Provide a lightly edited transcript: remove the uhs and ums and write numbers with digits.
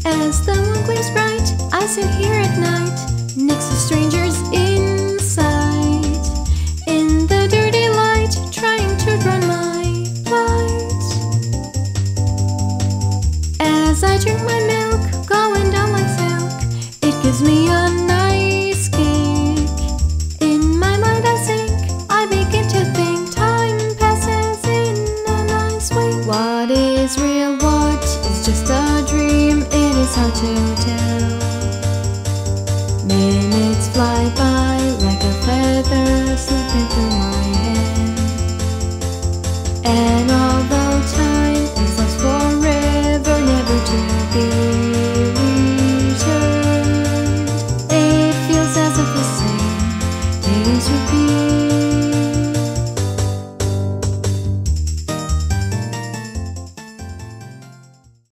As the moon gleams bright, I sit here at night, next to strangers in sight, in the dirty light, trying to drown my plight. As I drink my milk, going down like silk, it gives me a nice kick. In my mind I sink, I begin to think, time passes in a nice way. What is real, what is just a dream? It is hard to tell. Minutes fly by like a feather slipping through my